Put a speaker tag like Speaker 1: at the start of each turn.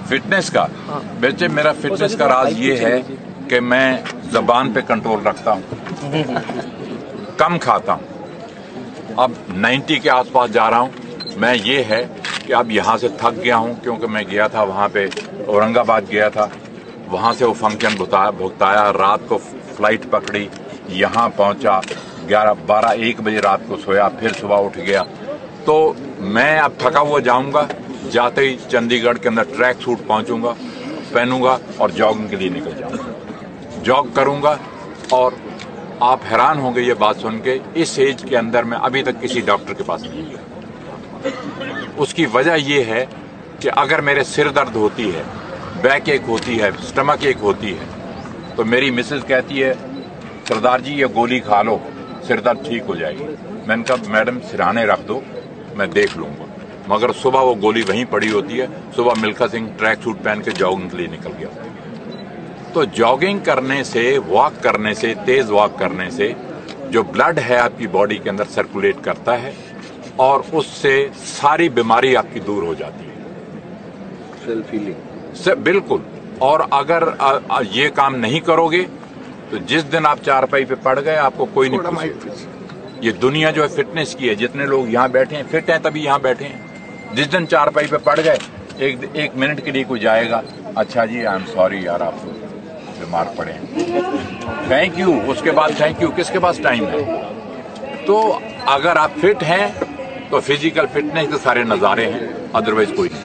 Speaker 1: Fitness का बच्चे, मेरा फिटनेस का राज ये है कि मैं ज़बान पे कंट्रोल रखता हूँ, कम खाता हूँ। अब 90 के आसपास जा रहा हूँ मैं। ये है कि अब यहाँ से थक गया हूँ, क्योंकि मैं गया था वहाँ पे, औरंगाबाद गया था, वहाँ से वो फंक्शन भुगताया, रात को फ्लाइट पकड़ी, यहाँ पहुँचा 11-12-1 बजे रात को सोया, फिर सुबह उठ गया। तो मैं अब थका हुआ जाऊँगा, जाते ही चंडीगढ़ के अंदर ट्रैक सूट पहुँचूँगा, पहनूंगा और जॉगिंग के लिए निकल जाऊँगा, जॉग करूँगा। और आप हैरान होंगे ये बात सुन के, इस एज के अंदर मैं अभी तक किसी डॉक्टर के पास नहीं गया। उसकी वजह ये है कि अगर मेरे सिर दर्द होती है, बैक एक होती है, स्टमक एक होती है, तो मेरी मिसेज कहती है सरदार जी ये गोली खा लो, सिर दर्द ठीक हो जाएगी। मैंने कहा मैडम सिरहाने रख दो, मैं देख लूँगा। मगर सुबह वो गोली वहीं पड़ी होती है। सुबह मिल्खा सिंह ट्रैक सूट पहन के जॉगिंग के लिए निकल गया। तो जॉगिंग करने से, वॉक करने से, तेज वॉक करने से जो ब्लड है आपकी बॉडी के अंदर सर्कुलेट करता है और उससे सारी बीमारी आपकी दूर हो जाती है।
Speaker 2: सेल्फ हीलिंग
Speaker 1: से बिल्कुल। और अगर ये काम नहीं करोगे तो जिस दिन आप चारपाई पे पड़ गए आपको कोई नहीं पूछेगा। ये दुनिया जो है फिटनेस की है, जितने लोग यहाँ बैठे हैं फिट हैं तभी यहाँ बैठे हैं। जिस दिन चारपाई पे पड़ गए, एक मिनट के लिए कोई जाएगा, अच्छा जी आई एम सॉरी यार आप बीमार पड़े हैं, थैंक यू, उसके बाद थैंक यू, किसके पास टाइम है? तो अगर आप फिट हैं तो फिजिकल फिटनेस के सारे नज़ारे हैं, अदरवाइज कोई नहीं।